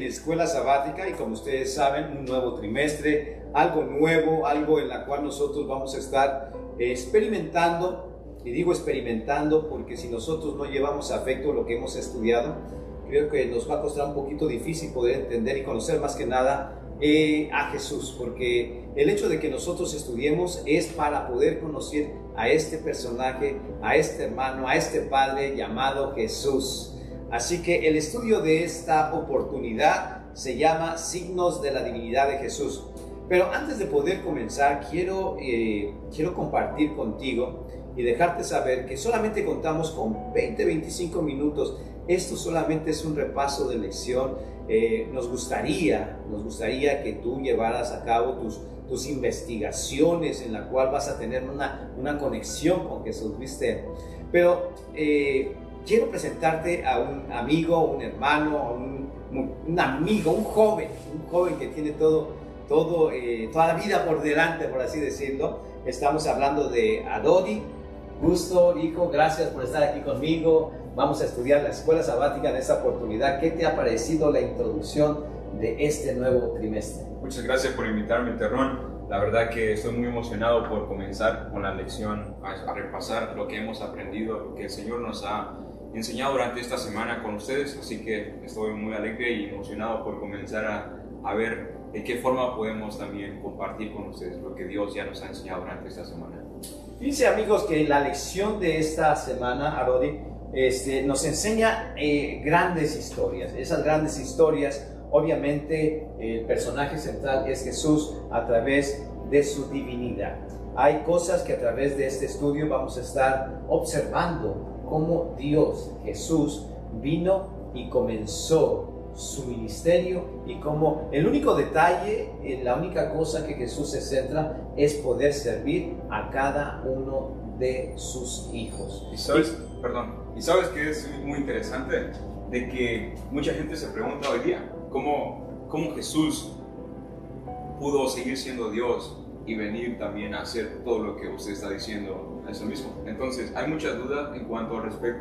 escuela sabática y como ustedes saben, un nuevo trimestre, algo nuevo, algo en la cual nosotros vamos a estar experimentando. Y digo experimentando porque si nosotros no llevamos a efecto lo que hemos estudiado, creo que nos va a costar un poquito difícil poder entender y conocer más que nada a Jesús, porque el hecho de que nosotros estudiemos es para poder conocer a este personaje, a este hermano, a este Padre llamado Jesús. Así que el estudio de esta oportunidad se llama Signos de la Divinidad de Jesús. Pero antes de poder comenzar, quiero compartir contigo y dejarte saber que solamente contamos con 20-25 minutos. Esto solamente es un repaso de lección. Nos gustaría que tú llevaras a cabo tus investigaciones en la cual vas a tener una conexión con Jesús, ¿viste? Pero quiero presentarte a un amigo, un hermano, un amigo, un joven que tiene toda la vida por delante, por así decirlo. Estamos hablando de Arodi. Gusto, hijo, gracias por estar aquí conmigo. Vamos a estudiar la escuela sabática en esta oportunidad. ¿Qué te ha parecido la introducción de este nuevo trimestre? Muchas gracias por invitarme, Terrón. La verdad que estoy muy emocionado por comenzar con la lección, a repasar lo que hemos aprendido, lo que el Señor nos ha enseñado durante esta semana con ustedes. Así que estoy muy alegre y emocionado por comenzar a ver de qué forma podemos también compartir con ustedes lo que Dios ya nos ha enseñado durante esta semana. Fíjense, amigos, que la lección de esta semana, Arodi, nos enseña grandes historias. Esas grandes historias, obviamente, el personaje central es Jesús a través de su divinidad. Hay cosas que a través de este estudio vamos a estar observando cómo Dios, Jesús, vino y comenzó su ministerio y como el único detalle, la única cosa que Jesús se centra es poder servir a cada uno de sus hijos. ¿Y sabes que es muy interesante? De que mucha gente se pregunta hoy día cómo Jesús pudo seguir siendo Dios y venir también a hacer todo lo que usted está diciendo, eso mismo. Entonces hay muchas dudas en cuanto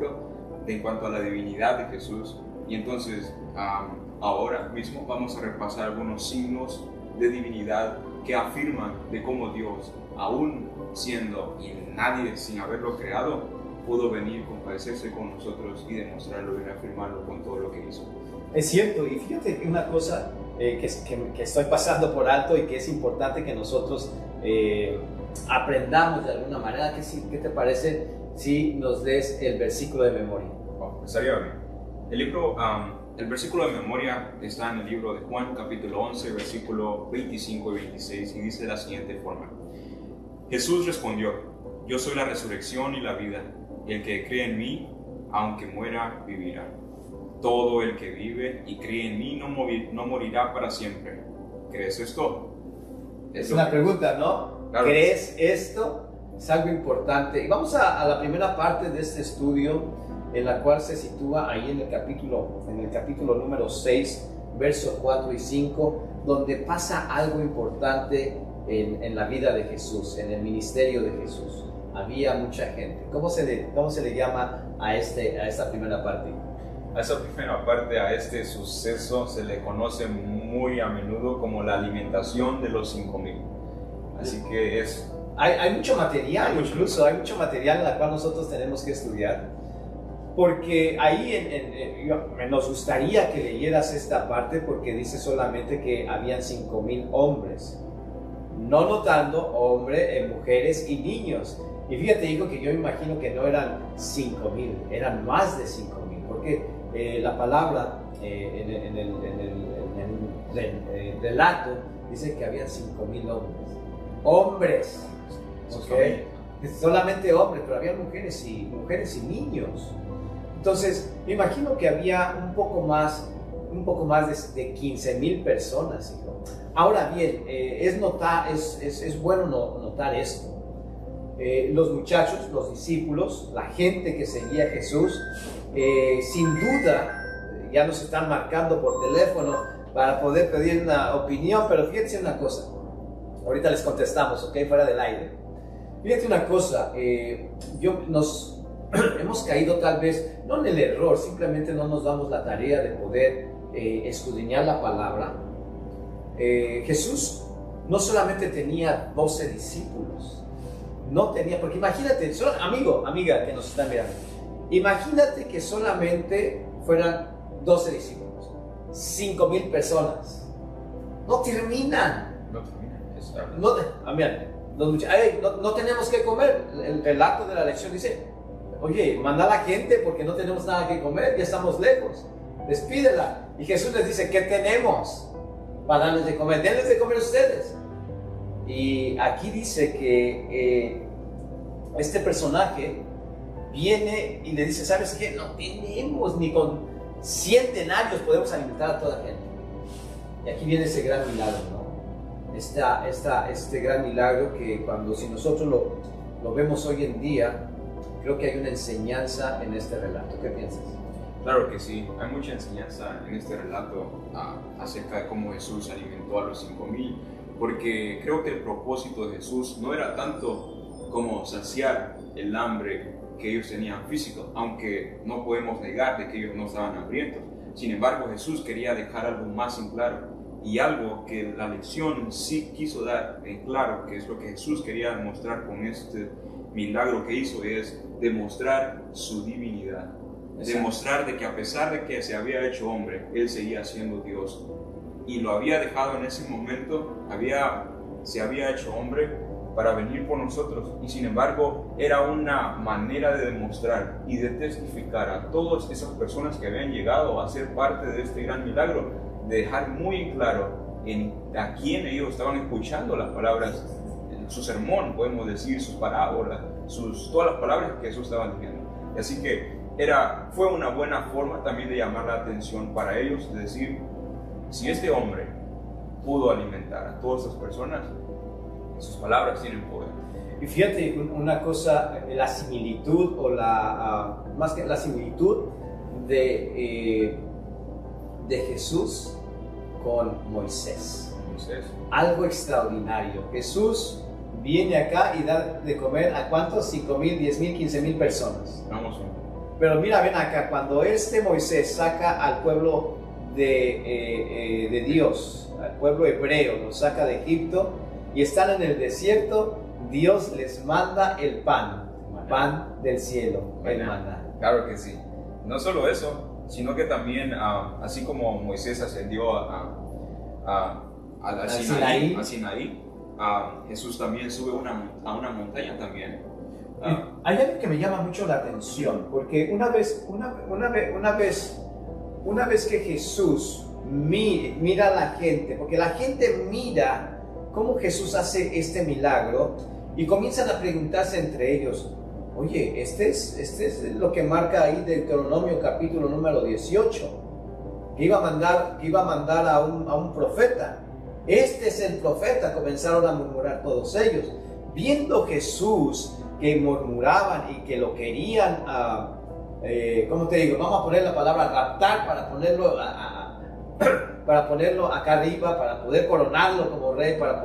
a la divinidad de Jesús. Y entonces, ahora mismo vamos a repasar algunos signos de divinidad que afirman de cómo Dios, aún siendo y nadie sin haberlo creado, pudo venir, compadecerse con nosotros y demostrarlo y reafirmarlo con todo lo que hizo. Es cierto, y fíjate que una cosa que estoy pasando por alto y que es importante que nosotros aprendamos de alguna manera. ¿Qué te parece si nos des el versículo de memoria? Estaría bien. El versículo de memoria está en el libro de Juan, capítulo 11, versículo 25 y 26, y dice de la siguiente forma: Jesús respondió: Yo soy la resurrección y la vida, y el que cree en mí, aunque muera, vivirá. Todo el que vive y cree en mí no morirá para siempre. ¿Crees esto? Es una pregunta, ¿no? Claro. ¿Crees esto? Es algo importante. Y vamos a la primera parte de este estudio, en la cual se sitúa ahí en el capítulo número 6, versos 4 y 5, donde pasa algo importante en la vida de Jesús, en el ministerio de Jesús. Había mucha gente. ¿Cómo se le llama a esta primera parte? A esa primera parte, a este suceso, se le conoce muy a menudo como la alimentación de los 5,000. Así que hay mucho material, hay mucho material en la cual nosotros tenemos que estudiar. Porque ahí nos gustaría que leyeras esta parte, porque dice solamente que habían 5,000 hombres, no notando hombres, mujeres y niños. Y fíjate, hijo, que yo imagino que no eran 5,000, eran más de 5,000, porque la palabra en el relato dice que habían 5,000 hombres. ¿Okay? Solamente hombres, pero había mujeres y niños. Entonces, me imagino que había un poco más de 15,000 personas, hijo. Ahora bien, es bueno notar esto. Los muchachos, los discípulos, la gente que seguía a Jesús, sin duda, ya nos están marcando por teléfono para poder pedir una opinión, pero fíjense una cosa. Ahorita les contestamos, ¿ok? Fuera del aire. Fíjate una cosa, hemos caído tal vez, no en el error, simplemente no nos damos la tarea de poder escudriñar la palabra, Jesús no solamente tenía 12 discípulos, no tenía, porque imagínate, amigo, amiga que nos está mirando, imagínate que solamente fueran 12 discípulos, 5,000 personas, no terminan. No termina, es tarde. No tenemos que comer. El relato de la lección dice, oye, manda a la gente porque no tenemos nada que comer, ya estamos lejos, despídela. Y Jesús les dice, ¿qué tenemos para darles de comer? Denles de comer ustedes. Y aquí dice que este personaje viene y le dice, ¿sabes qué? No tenemos, ni con 100 denarios podemos alimentar a toda gente. Y aquí viene ese gran milagro, ¿no? Este gran milagro que si nosotros lo vemos hoy en día, creo que hay una enseñanza en este relato. ¿Qué piensas? Claro que sí, hay mucha enseñanza en este relato acerca de cómo Jesús alimentó a los 5,000, porque creo que el propósito de Jesús no era tanto como saciar el hambre que ellos tenían físico, aunque no podemos negar de que ellos no estaban hambrientos. Sin embargo, Jesús quería dejar algo más en claro, y algo que la lección sí quiso dar en claro, que es lo que Jesús quería demostrar con este milagro que hizo, es demostrar su divinidad. Demostrar de que a pesar de que se había hecho hombre, Él seguía siendo Dios. Y lo había dejado en ese momento, se había hecho hombre para venir por nosotros. Y sin embargo, era una manera de demostrar y de testificar a todas esas personas que habían llegado a ser parte de este gran milagro, de dejar muy claro a quién ellos estaban escuchando las palabras, su sermón, podemos decir, sus parábolas, todas las palabras que Jesús estaba diciendo. Así que fue una buena forma también de llamar la atención para ellos, de decir, si este hombre pudo alimentar a todas estas personas, sus palabras tienen poder. Y fíjate una cosa, la similitud, más que la similitud de Jesús con Moisés. Algo extraordinario. Jesús viene acá y da de comer a ¿cuántos? 5,000, 10,000, 15,000 personas. Vamos. Pero mira, ven acá, cuando Moisés saca al pueblo de Dios, al pueblo hebreo, lo saca de Egipto y están en el desierto, Dios les manda el pan del cielo, el maná. Claro que sí. No solo eso, sino que también, así como Moisés ascendió a Sinaí, Jesús también sube a una montaña también. Hay algo que me llama mucho la atención, porque una vez que Jesús mira a la gente, porque la gente mira cómo Jesús hace este milagro y comienzan a preguntarse entre ellos, oye, este es lo que marca ahí Deuteronomio capítulo número 18, que iba a mandar a un profeta. Este es el profeta. Comenzaron a murmurar todos ellos. Viendo Jesús que murmuraban y que lo querían, ¿cómo te digo? Vamos a poner la palabra raptar para ponerlo acá arriba, para poder coronarlo como rey, para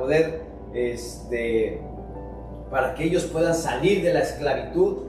que ellos puedan salir de la esclavitud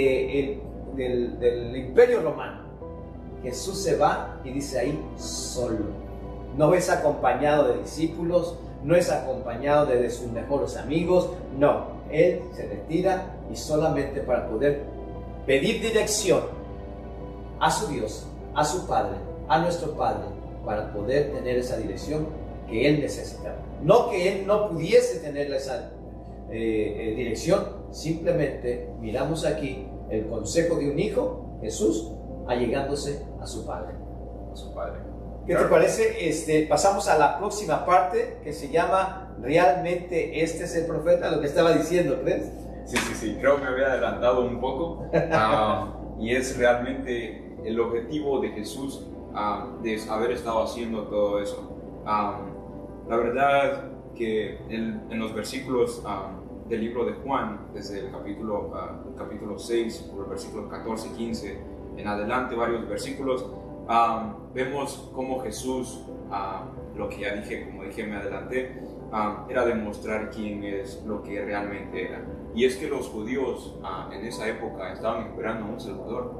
del imperio romano. Jesús se va y dice ahí solo. No es acompañado de discípulos, no es acompañado de sus mejores amigos, no. Él se retira y solamente para poder pedir dirección a su Dios, a su Padre, a nuestro Padre, para poder tener esa dirección que Él necesitaba. No que Él no pudiese tener esa dirección, simplemente miramos aquí el consejo de un hijo, Jesús, allegándose a su Padre. ¿Qué te parece? Pasamos a la próxima parte que se llama ¿realmente este es el profeta? Lo que estaba diciendo, ¿crees? Sí, creo que me había adelantado un poco y es realmente el objetivo de Jesús de haber estado haciendo todo eso. La verdad que en los versículos del libro de Juan, desde el capítulo 6, por el versículo 14, 15 en adelante, varios versículos, vemos cómo Jesús, lo que ya dije, como dije, me adelanté, era demostrar quién es lo que realmente era. Y es que los judíos en esa época estaban esperando a un Salvador.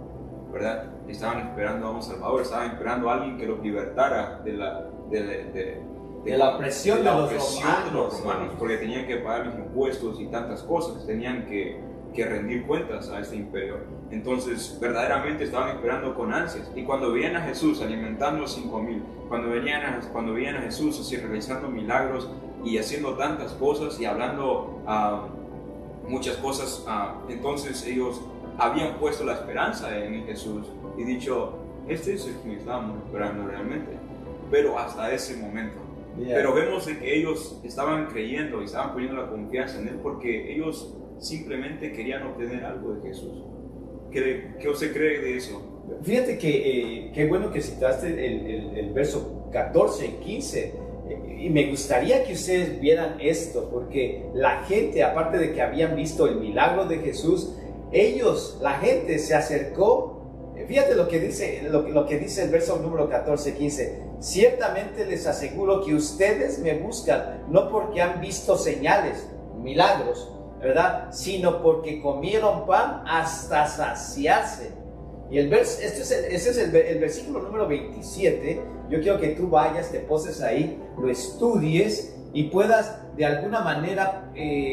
¿verdad? Estaban esperando a un Salvador, estaban esperando a alguien que los libertara de la opresión de los romanos, porque tenían que pagar los impuestos y tantas cosas, tenían que rendir cuentas a este imperio. Entonces verdaderamente estaban esperando con ansias, y cuando veían a Jesús alimentando a los 5,000, cuando veían a Jesús así realizando milagros y haciendo tantas cosas y hablando muchas cosas, entonces ellos habían puesto la esperanza en Jesús y dicho, este es el que estábamos esperando realmente. Pero hasta ese momento. Pero vemos de que ellos estaban creyendo y estaban poniendo la confianza en Él porque ellos simplemente querían obtener algo de Jesús. ¿Qué usted cree de eso? Fíjate que qué bueno que citaste el verso 14 y 15. Y me gustaría que ustedes vieran esto, porque la gente, aparte de que habían visto el milagro de Jesús, la gente se acercó. Fíjate lo que dice el verso número 14, 15. Ciertamente les aseguro que ustedes me buscan no porque han visto señales, milagros, ¿verdad? Sino porque comieron pan hasta saciarse. Y ese es el versículo número 27. Yo quiero que tú vayas, te poses ahí, lo estudies y puedas de alguna manera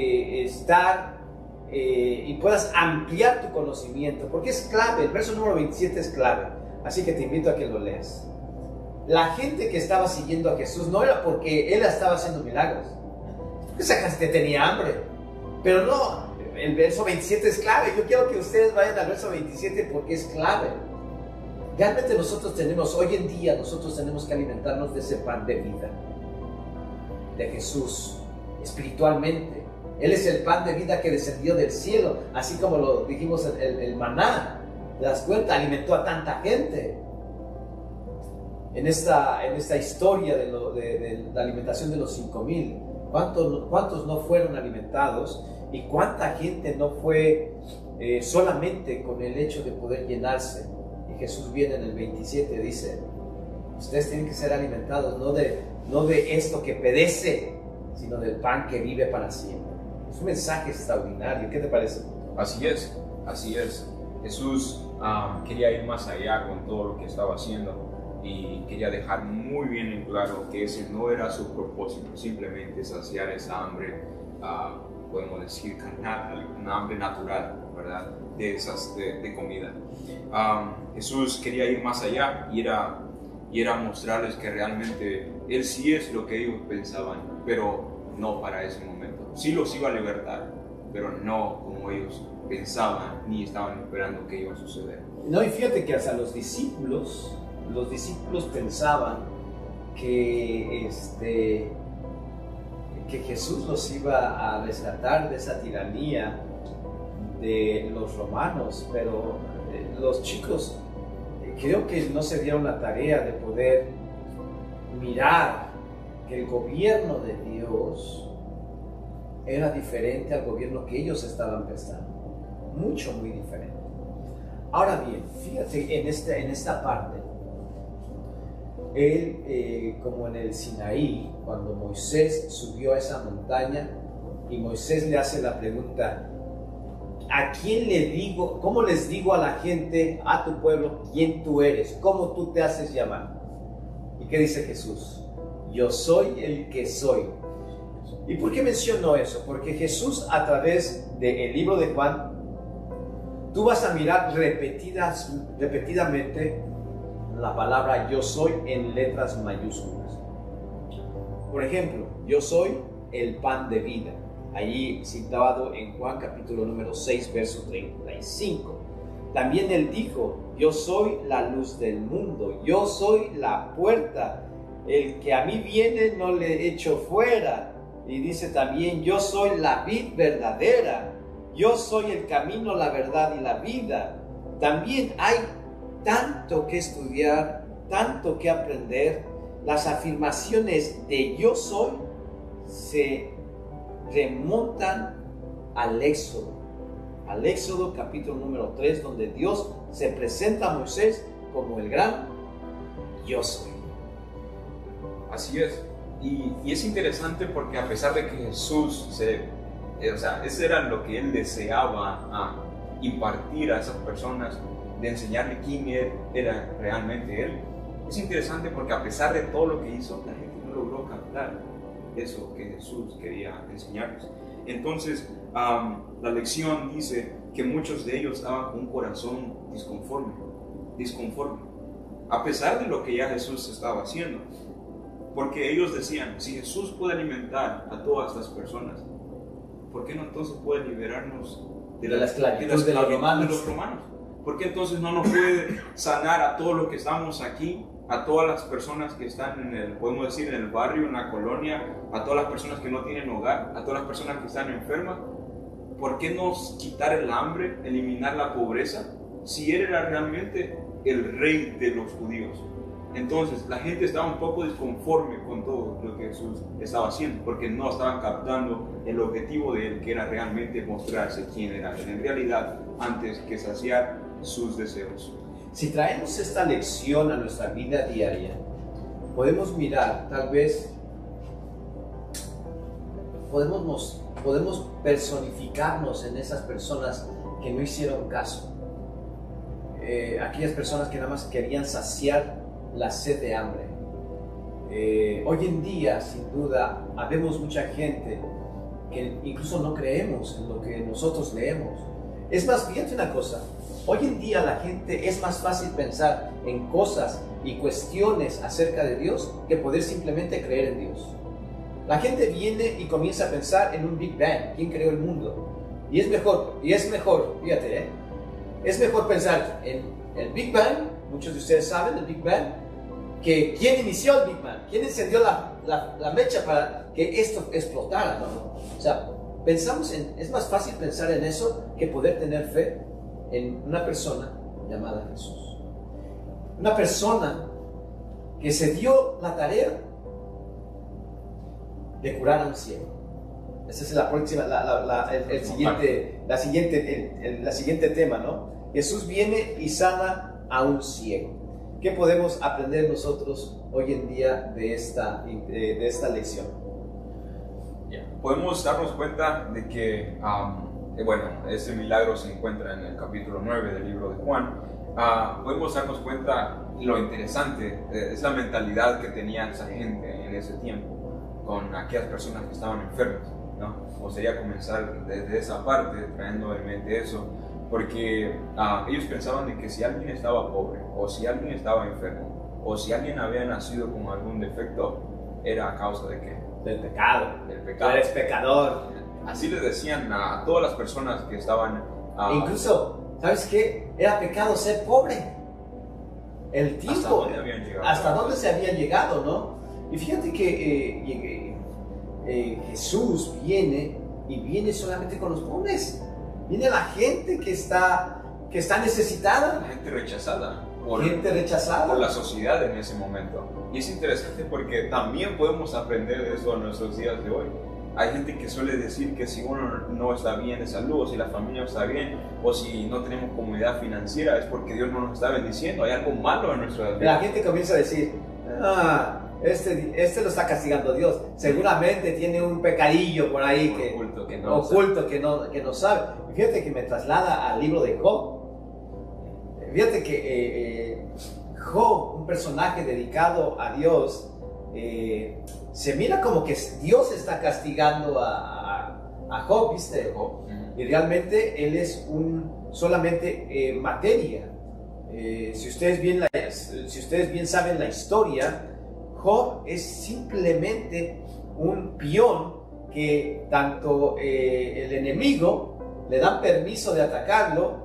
y puedas ampliar tu conocimiento, porque es clave. El verso número 27 es clave, así que te invito a que lo leas. La gente que estaba siguiendo a Jesús no era porque Él estaba haciendo milagros, esa gente tenía hambre, pero no, el verso 27 es clave. Yo quiero que ustedes vayan al verso 27 porque es clave. Realmente hoy en día nosotros tenemos que alimentarnos de ese pan de vida, de Jesús, espiritualmente. Él es el pan de vida que descendió del cielo, así como lo dijimos, el maná, ¿te das cuenta? Alimentó a tanta gente. En esta historia de la alimentación de los 5,000, ¿cuántos no fueron alimentados? ¿Y cuánta gente no fue solamente con el hecho de poder llenarse? Y Jesús viene en el 27, dice, ustedes tienen que ser alimentados no de esto que perece, sino del pan que vive para siempre. Es un mensaje extraordinario. ¿Qué te parece? Así es. Jesús quería ir más allá con todo lo que estaba haciendo y quería dejar muy bien en claro que ese no era su propósito, simplemente saciar esa hambre, podemos decir carnal, una hambre natural, ¿verdad? De comida. Jesús quería ir más allá y era mostrarles que realmente Él sí es lo que ellos pensaban, pero no para ese momento. Sí los iba a libertar, pero no como ellos pensaban ni estaban esperando que iba a suceder. No, y fíjate que hasta los discípulos pensaban que Jesús los iba a rescatar de esa tiranía de los romanos, pero los chicos creo que no se dieron la tarea de poder mirar que el gobierno de Dios era diferente al gobierno que ellos estaban prestando, muy diferente. Ahora bien, fíjate en esta parte, como en el Sinaí, cuando Moisés subió a esa montaña y Moisés le hace la pregunta, ¿a quién le digo, cómo les digo a la gente, a tu pueblo, quién tú eres, cómo tú te haces llamar? ¿Y qué dice Jesús? Yo soy el que soy. ¿Y por qué menciono eso? Porque Jesús, a través del libro de Juan, tú vas a mirar repetidamente la palabra yo soy en letras mayúsculas. Por ejemplo, yo soy el pan de vida, allí citado en Juan capítulo número 6, verso 35. También Él dijo, yo soy la luz del mundo, yo soy la puerta, el que a mí viene no le echo fuera. Y dice también, yo soy la vid verdadera, yo soy el camino, la verdad y la vida. También hay tanto que estudiar, tanto que aprender. Las afirmaciones de yo soy se remontan al Éxodo capítulo número 3, donde Dios se presenta a Moisés como el gran yo soy. Así es. Y es interesante porque a pesar de que Jesús, eso era lo que Él deseaba impartir a esas personas, de enseñarle quién era realmente Él. Es interesante porque a pesar de todo lo que hizo, la gente no logró captar eso que Jesús quería enseñarles. Entonces, la lección dice que muchos de ellos estaban con un corazón disconforme, a pesar de lo que ya Jesús estaba haciendo. Porque ellos decían, si Jesús puede alimentar a todas estas personas, ¿por qué no entonces puede liberarnos de la esclavitud de los romanos? ¿Por qué entonces no nos puede sanar a todos los que estamos aquí, a todas las personas que están podemos decir, en el barrio, en la colonia, a todas las personas que no tienen hogar, a todas las personas que están enfermas? ¿Por qué no quitar el hambre, eliminar la pobreza, si Él era realmente el rey de los judíos? Entonces la gente estaba un poco disconforme con todo lo que Jesús estaba haciendo, porque no estaban captando el objetivo de Él, que era realmente mostrarse quién era Él en realidad, antes que saciar sus deseos. Si traemos esta lección a nuestra vida diaria, podemos mirar, tal vez, podemos personificarnos en esas personas que no hicieron caso. Aquellas personas que nada más querían saciar la sed de hambre. Hoy en día, sin duda, habemos mucha gente que incluso no creemos en lo que nosotros leemos. Es más, fíjate una cosa, hoy en día la gente es más fácil pensar en cosas y cuestiones acerca de Dios que poder simplemente creer en Dios. La gente viene y comienza a pensar en un Big Bang, quién creó el mundo. Y es mejor, fíjate, es mejor pensar en el Big Bang, muchos de ustedes saben el Big Bang, que quién inició el Big Bang, quién encendió la mecha para que esto explotara, ¿no? O sea, es más fácil pensar en eso que poder tener fe en una persona llamada Jesús. Una persona que se dio la tarea de curar a un ciego. Esa es la próxima, la siguiente tema, ¿no? Jesús viene y sana a un ciego. ¿Qué podemos aprender nosotros hoy en día de esta lección? Podemos darnos cuenta de que, ese milagro se encuentra en el capítulo 9 del libro de Juan. Podemos darnos cuenta lo interesante es la mentalidad que tenía esa gente en ese tiempo con aquellas personas que estaban enfermas, ¿no? O sería comenzar desde esa parte, trayendo en mente eso, porque ellos pensaban de que si alguien estaba pobre, o si alguien estaba enfermo, o si alguien había nacido con algún defecto, era a causa de qué? Del pecado. Tú eres pecador. Así le decían a todas las personas que estaban... Incluso, ¿sabes qué? Era pecado ser pobre. El tiempo. ¿Hasta dónde se había llegado, no? Y fíjate que Jesús viene solamente con los pobres. Viene la gente que está necesitada. La gente rechazada. Por la sociedad en ese momento. Y es interesante porque también podemos aprender de eso en nuestros días de hoy. Hay gente que suele decir que si uno no está bien de salud, o si la familia no está bien, o si no tenemos comodidad financiera, es porque Dios no nos está bendiciendo. Hay algo malo en nuestra vida. La gente comienza a decir, este lo está castigando Dios. Seguramente tiene un pecadillo por ahí oculto que no sabe. Fíjate que me traslada al libro de Job. Fíjate que Job, un personaje dedicado a Dios, se mira como que Dios está castigando a Job, ¿viste? Y realmente él es solamente materia. Si ustedes bien saben la historia, Job es simplemente un peón que tanto el enemigo le dan permiso de atacarlo.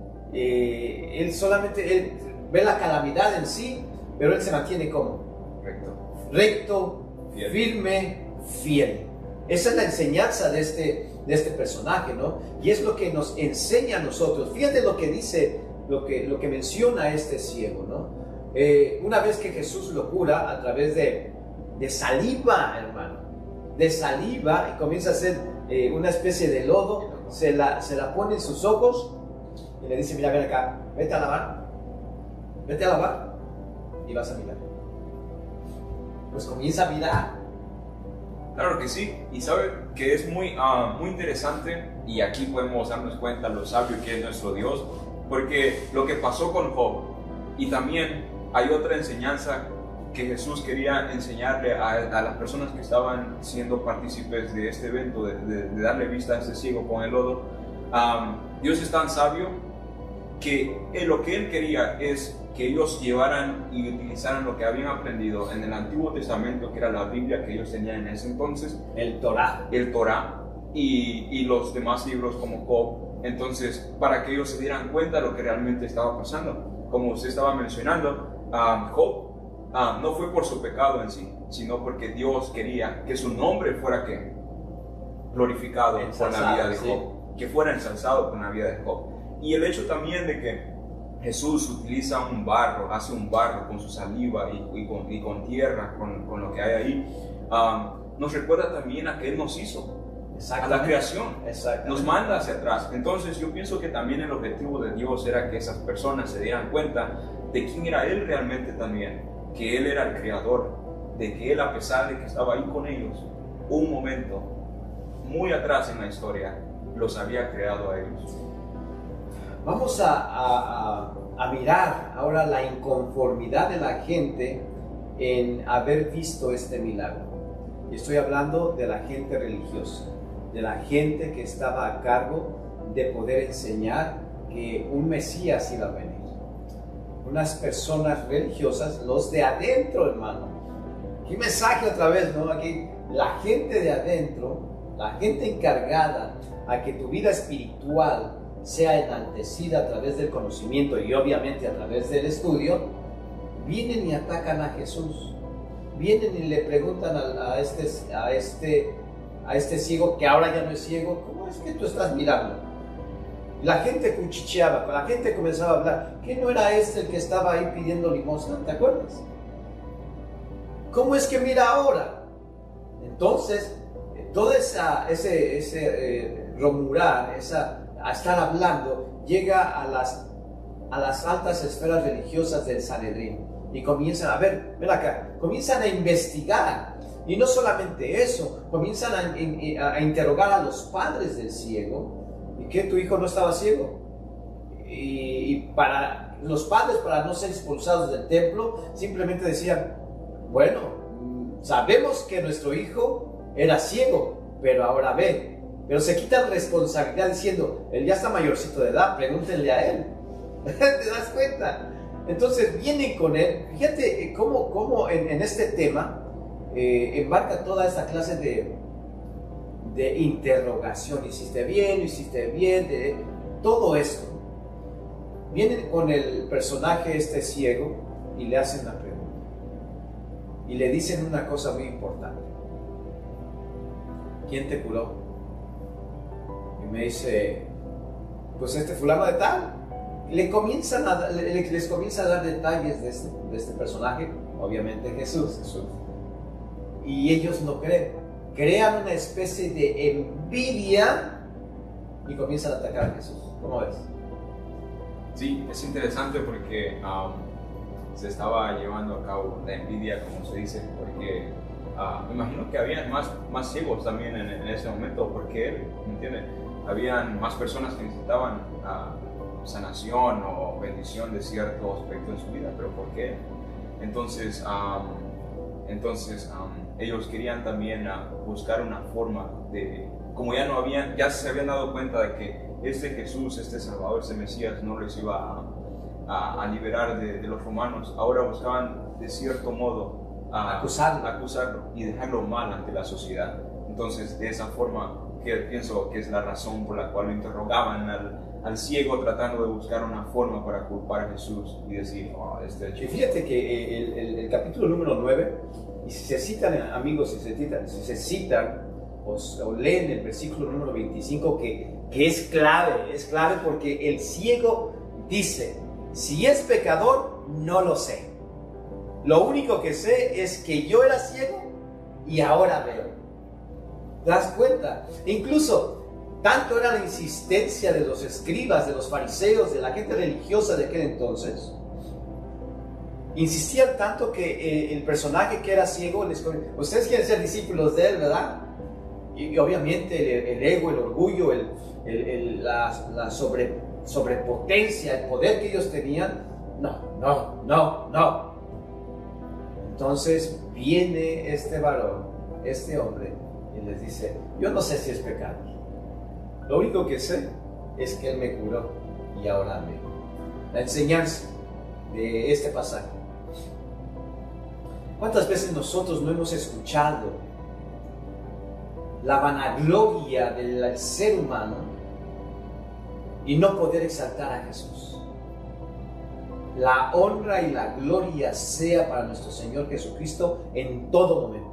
Él ve la calamidad en sí, pero él se mantiene como recto, firme, fiel. Esa es la enseñanza de este personaje, ¿no? Y es lo que nos enseña a nosotros. Fíjate lo que dice, lo que menciona este ciego, ¿no? Una vez que Jesús lo cura a través de saliva, hermano, de saliva, y comienza a hacer una especie de lodo, se la pone en sus ojos y le dice, mira, ven acá, vete a lavar y vas a mirar. Pues comienza a mirar. Claro que sí, y sabe que es muy interesante, y aquí podemos darnos cuenta lo sabio que es nuestro Dios, Porque lo que pasó con Job, y también hay otra enseñanza que Jesús quería enseñarle a las personas que estaban siendo partícipes de este evento, de darle vista a este ciego con el lodo. Dios es tan sabio que lo que Él quería es que ellos llevaran y utilizaran lo que habían aprendido en el Antiguo Testamento, que era la Biblia que ellos tenían en ese entonces, el Torá, y los demás libros como Job. Entonces, para que ellos se dieran cuenta de lo que realmente estaba pasando. Como usted estaba mencionando, Job no fue por su pecado en sí, sino porque Dios quería que su nombre fuera ¿qué? Glorificado con la vida de Job, sí. Que fuera ensalzado con la vida de Job. Y el hecho también de que Jesús utiliza un barro, hace un barro con su saliva y con tierra, con lo que hay ahí, nos recuerda también a que Él nos hizo, a la creación, nos manda hacia atrás. Entonces yo pienso que también el objetivo de Dios era que esas personas se dieran cuenta de quién era Él realmente también, que Él era el creador, de que Él, a pesar de que estaba ahí con ellos, un momento muy atrás en la historia, los había creado a ellos. Vamos a mirar ahora la inconformidad de la gente en haber visto este milagro. Y estoy hablando de la gente religiosa, de la gente que estaba a cargo de poder enseñar que un Mesías iba a venir. Unas personas religiosas, los de adentro, hermano. Qué mensaje otra vez, ¿no? Aquí la gente de adentro, la gente encargada a que tu vida espiritual sea enaltecida a través del conocimiento y obviamente a través del estudio, vienen y atacan a Jesús. Vienen y le preguntan a este ciego, que ahora ya no es ciego, ¿cómo es que tú estás mirando? La gente cuchicheaba, la gente comenzaba a hablar, ¿qué no era este el que estaba ahí pidiendo limosna? ¿Te acuerdas? ¿Cómo es que mira ahora? Entonces, todo ese romurar, a estar hablando, llega a las altas esferas religiosas del Sanedrín y comienzan a ver, ven acá, comienzan a investigar. Y no solamente eso, comienzan a interrogar a los padres del ciego. ¿Y qué? ¿Tu hijo no estaba ciego? Y para los padres, para no ser expulsados del templo, simplemente decían, bueno, sabemos que nuestro hijo era ciego, pero ahora ve. Pero se quitan responsabilidad diciendo, él ya está mayorcito de edad, pregúntenle a él. ¿Te das cuenta? Entonces vienen con él. Fíjate cómo en este tema embarca toda esta clase de interrogación. ¿Hiciste bien? ¿No hiciste bien? De todo esto. Vienen con el personaje ciego y le hacen una pregunta. Y le dicen una cosa muy importante. ¿Quién te curó? Y me dice, pues fulano de tal. Les comienza a dar detalles de este personaje, obviamente Jesús. Y ellos no creen. Crean una especie de envidia y comienzan a atacar a Jesús. ¿Cómo ves? Sí, es interesante porque se estaba llevando a cabo la envidia, como se dice, porque me imagino que habían más ciegos también en ese momento, porque él, ¿me entiende? Habían más personas que necesitaban sanación o bendición de cierto aspecto en su vida, pero ¿por qué? Entonces ellos querían también buscar una forma de, como ya se habían dado cuenta de que Jesús, Salvador, Mesías no les iba a liberar de los romanos, ahora buscaban de cierto modo acusarlo y dejarlo mal ante la sociedad. Entonces, de esa forma, que pienso que es la razón por la cual lo interrogaban al ciego, tratando de buscar una forma para culpar a Jesús y decir, Y fíjate que el capítulo número 9, y si se citan, amigos, si se citan o leen el versículo número 25, que es clave porque el ciego dice, si es pecador, no lo sé. Lo único que sé es que yo era ciego y ahora veo. ¿Te das cuenta? Incluso, tanto era la insistencia de los escribas, de los fariseos, de la gente religiosa de aquel entonces, insistían tanto que el personaje que era ciego les comentó, ustedes quieren ser discípulos de él, ¿verdad? Y obviamente el ego, el orgullo, la sobrepotencia, el poder que ellos tenían, no. Entonces viene este varón, este hombre, y les dice, yo no sé si es pecado. Lo único que sé es que Él me curó y ahora amén. La enseñanza de este pasaje. ¿Cuántas veces nosotros no hemos escuchado la vanagloria del ser humano y no poder exaltar a Jesús? La honra y la gloria sea para nuestro Señor Jesucristo en todo momento.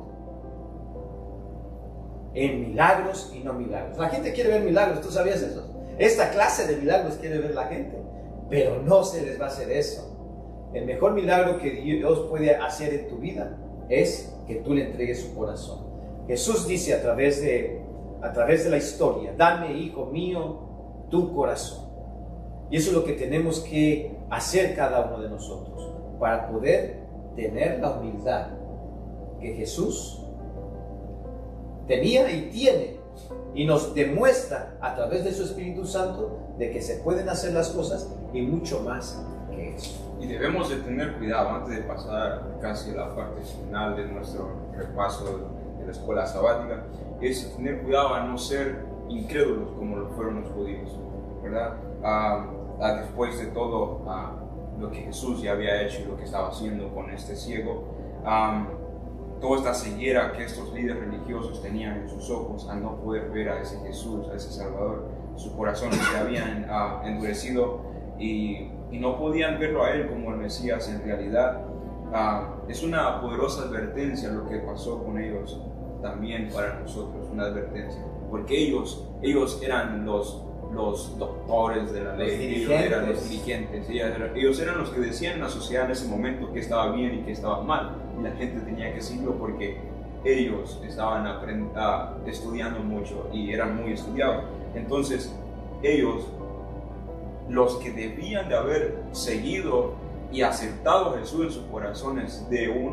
En milagros y no milagros. La gente quiere ver milagros, ¿tú sabías eso? Esta clase de milagros quiere ver la gente, pero no se les va a hacer eso. El mejor milagro que Dios puede hacer en tu vida es que tú le entregues su corazón. Jesús dice a través de la historia, dame, hijo mío, tu corazón. Y eso es lo que tenemos que hacer cada uno de nosotros para poder tener la humildad que Jesús tenía y tiene, y nos demuestra a través de su Espíritu Santo de que se pueden hacer las cosas y mucho más que eso. Y debemos de tener cuidado antes de pasar casi a la parte final de nuestro repaso de la escuela sabática, es tener cuidado a no ser incrédulos como lo fueron los judíos, ¿verdad? Después de todo lo que Jesús ya había hecho y lo que estaba haciendo con este ciego, toda esta ceguera que estos líderes religiosos tenían en sus ojos al no poder ver a ese Jesús, a ese Salvador, sus corazones se habían endurecido y no podían verlo a Él como el Mesías en realidad. Es una poderosa advertencia lo que pasó con ellos también para nosotros, una advertencia, porque ellos eran los doctores de la ley, ellos eran los dirigentes, ellos eran los que decían en la sociedad en ese momento que estaba bien y que estaba mal, y la gente tenía que seguirlo porque ellos estaban estudiando mucho y eran muy estudiados. Entonces ellos, los que debían de haber seguido y aceptado a Jesús en sus corazones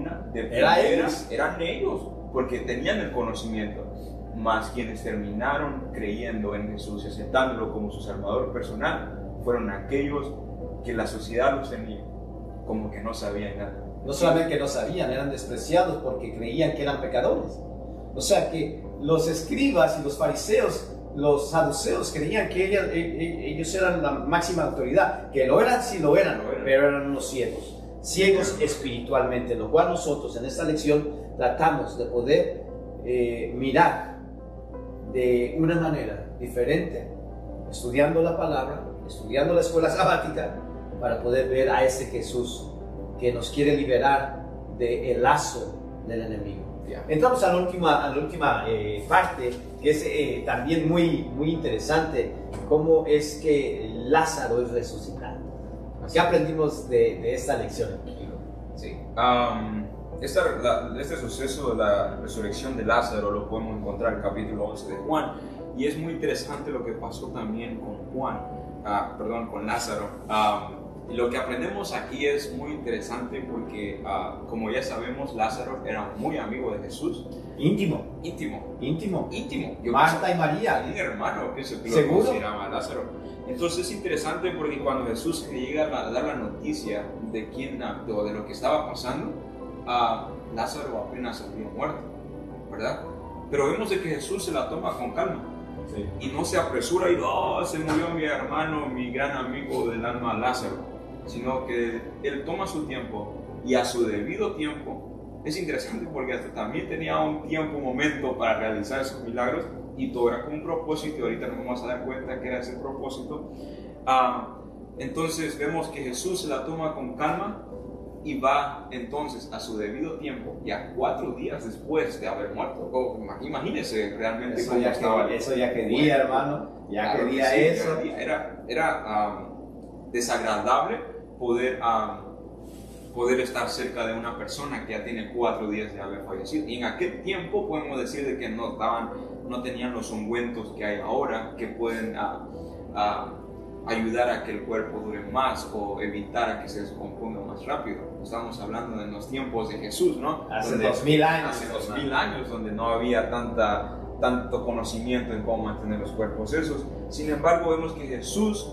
eran ellos, porque tenían el conocimiento. Mas quienes terminaron creyendo en Jesús y aceptándolo como su Salvador personal fueron aquellos que la sociedad los tenía como que no sabían nada. No solamente que no sabían, eran despreciados porque creían que eran pecadores. O sea que los escribas y los fariseos, los saduceos, creían que ellos eran la máxima autoridad. Que lo eran, sí lo eran, pero eran unos ciegos espiritualmente, lo cual nosotros en esta lección tratamos de poder mirar de una manera diferente, estudiando la palabra, estudiando la escuela sabática, para poder ver a ese Jesús que nos quiere liberar del lazo del enemigo. Entramos a la última parte, que es también muy este cómo es que Lázaro es resucitado. ¿Qué aprendimos de esta lección? Sí. Este suceso de la resurrección de Lázaro lo podemos encontrar en el capítulo 11 de Juan, y es muy interesante lo que pasó también con Lázaro. Y lo que aprendemos aquí es muy interesante porque, como ya sabemos, Lázaro era muy amigo deJesús. Íntimo. Marta y María. Un hermano que se llama Lázaro. Entonces es interesante porque cuando Jesús le llega a dar la noticia de lo que estaba pasando, Lázaro apenas había muerto, ¿verdad? Pero vemos de que Jesús se la toma con calma. Sí. Y no se apresura y se murió mi hermano, mi gran amigo del alma Lázaro, sino que él toma su tiempo y a su debido tiempo. Es interesante porque hasta también tenía un momento para realizar esos milagros, y todo era con un propósito, y ahorita nos vamos a dar cuenta que era ese propósito. Entonces vemos que Jesús se la toma con calma y va entonces a su debido tiempo, ya 4 días después de haber muerto. Imagínense realmente eso cómo estaba. Eso ya quería, hermano, ya claro, quería eso. Era desagradable poder estar cerca de una persona que ya tiene 4 días de haber fallecido. Y en aquel tiempo podemos decir de que no tenían los ungüentos que hay ahora, que pueden ayudar a que el cuerpo dure más o evitar a que se descomponga más rápido. Estamos hablando de los tiempos de Jesús, ¿no? Hace 2000 años. Hace 2000 años, donde no había tanto conocimiento en cómo mantener los cuerpos esos. Sin embargo, vemos que Jesús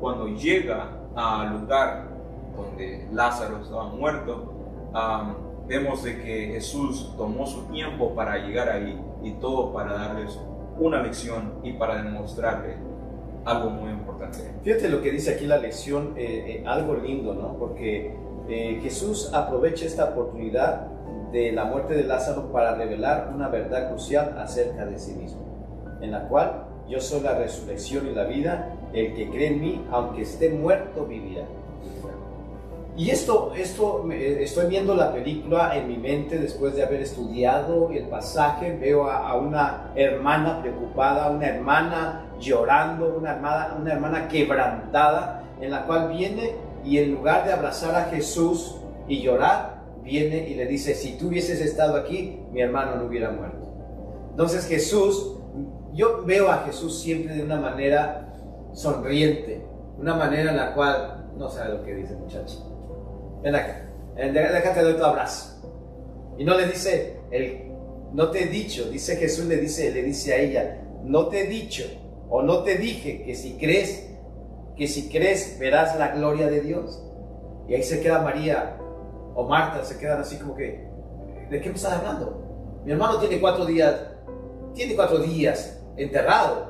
cuando llega al lugar donde Lázaro estaba muerto, vemos de que Jesús tomó su tiempo para llegar ahí y todo para darles una lección y para demostrarles algo muy importante. Fíjate lo que dice aquí la lección, algo lindo, ¿no? Porque Jesús aprovecha esta oportunidad de la muerte de Lázaro para revelar una verdad crucial acerca de sí mismo, en la cual yo soy la resurrección y la vida, el que cree en mí, aunque esté muerto, vivirá. Y estoy viendo la película en mi mente después de haber estudiado el pasaje. Veo a una hermana preocupada, una hermana llorando, una hermana quebrantada, en la cual viene y en lugar de abrazar a Jesús y llorar, viene y le dice: si tú hubieses estado aquí, mi hermano no hubiera muerto. Entonces Jesús, yo veo a Jesús siempre de una manera sonriente, una manera en la cual no sabe lo que dice, muchacho. Ven acá, déjate doy tu abrazo. Y no le dice, no te he dicho, dice Jesús, le dice a ella, no te he dicho o no te dije que si crees verás la gloria de Dios. Y ahí se queda María o Marta, se quedan así como que, ¿de qué me estás hablando? Mi hermano tiene 4 días enterrado.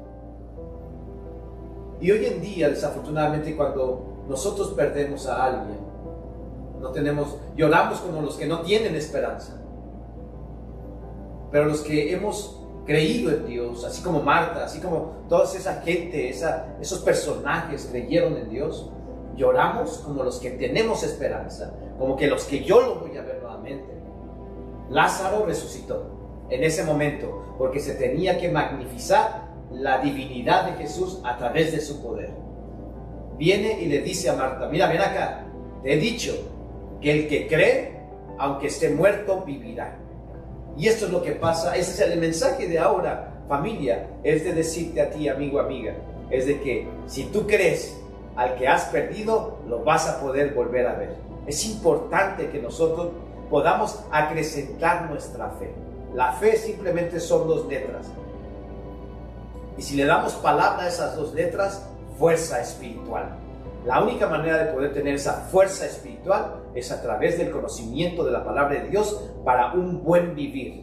Y hoy en día, desafortunadamente, cuando nosotros perdemos a alguien, lloramos como los que no tienen esperanza. Pero los que hemos creído en Dios, así como Marta, así como toda esa gente, esos personajes creyeron en Dios, lloramos como los que tenemos esperanza, como que los que yo lo voy a ver nuevamente. Lázaro resucitó en ese momento porque se tenía que magnificar la divinidad de Jesús a través de su poder. Viene y le dice a Marta: mira, ven acá, te he dicho que el que cree, aunque esté muerto, vivirá. Y esto es lo que pasa. Ese es el mensaje de ahora, familia, es de decirte a ti, amigo, amiga, es de que si tú crees, al que has perdido, lo vas a poder volver a ver. Es importante que nosotros podamos acrecentar nuestra fe. La fe simplemente son 2 letras. Y si le damos palabra a esas 2 letras, fuerza espiritual. La única manera de poder tener esa fuerza espiritual es a través del conocimiento de la palabra de Dios para un buen vivir,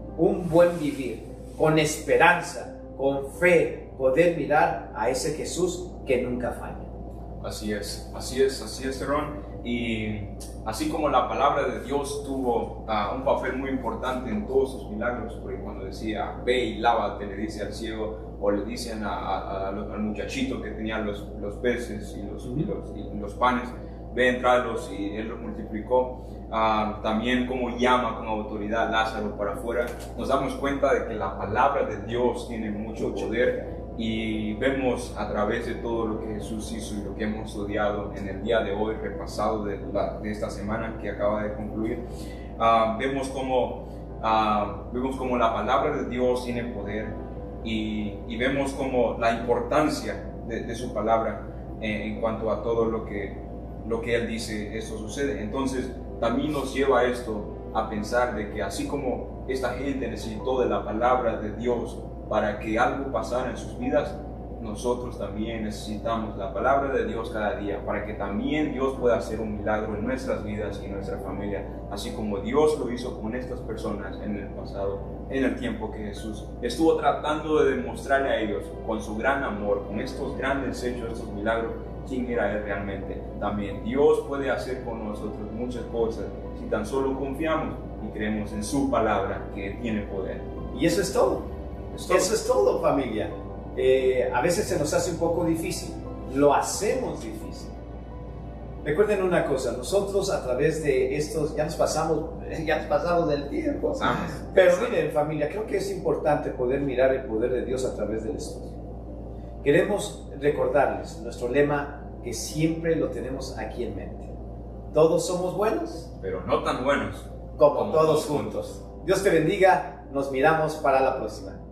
con esperanza, con fe, poder mirar a ese Jesús que nunca falla. Así es, Ron. Y así como la palabra de Dios tuvo un papel muy importante en todos sus milagros, porque cuando decía ve y lávate, le dice al ciego, o le dicen al muchachito que tenía los peces y los panes, ve, entrarlos, y él los multiplicó. También como llama con autoridad a Lázaro para afuera, nos damos cuenta de que la palabra de Dios tiene mucho poder. Y vemos a través de todo lo que Jesús hizo y lo que hemos estudiado en el día de hoy, repasado de esta semana que acaba de concluir, vemos como la palabra de Dios tiene poder, y vemos como la importancia de su palabra en cuanto a todo lo que Él dice, esto sucede. Entonces también nos lleva esto a pensar de que así como esta gente necesitó de la palabra de Dios para que algo pasara en sus vidas, nosotros también necesitamos la palabra de Dios cada día para que también Dios pueda hacer un milagro en nuestras vidas y en nuestra familia, así como Dios lo hizo con estas personas en el pasado, en el tiempo que Jesús estuvo tratando de demostrarle a ellos con su gran amor, con estos grandes hechos, estos milagros, quién era Él realmente. También Dios puede hacer con nosotros muchas cosas si tan solo confiamos y creemos en su palabra que tiene poder. Y eso es todo. Eso es todo, familia. A veces se nos hace un poco difícil, lo hacemos difícil. Recuerden una cosa, nosotros a través de estos, ya nos pasamos del tiempo. Pero miren, familia, creo que es importante poder mirar el poder de Dios a través del estudio. Queremos recordarles nuestro lema, que siempre lo tenemos aquí en mente. Todos somos buenos, pero no tan buenos como todos juntos. Dios te bendiga, nos miramos para la próxima.